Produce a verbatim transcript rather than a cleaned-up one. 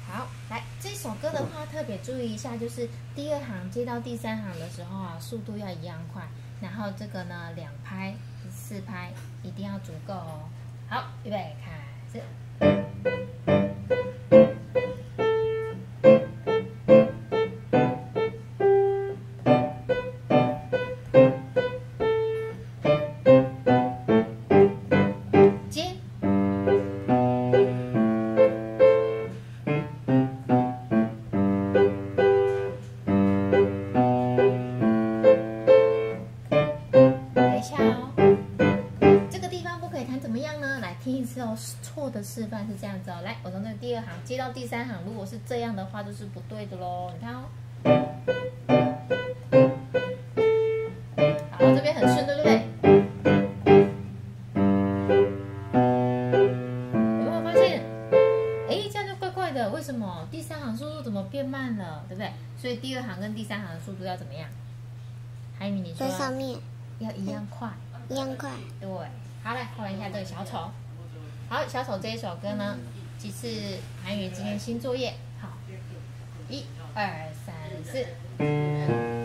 好，来这首歌的话，特别注意一下，就是第二行接到第三行的时候啊，速度要一样快。然后这个呢，两拍、四拍一定要足够哦。好，预备开始。听一次哦，错的示范是这样子哦。来，我从这个第二行接到第三行，如果是这样的话，就是不对的喽。你看哦，好，这边很顺，对不对？有没有发现？哎，这样就怪怪的，为什么？第三行速度怎么变慢了，对不对？所以第二行跟第三行的速度要怎么样？海米，你说。 在上面要一样快。 一样快。 对，好，来换一下这个小丑。好，小丑这一首歌呢，即是韩语今天新作业。好，一二三四。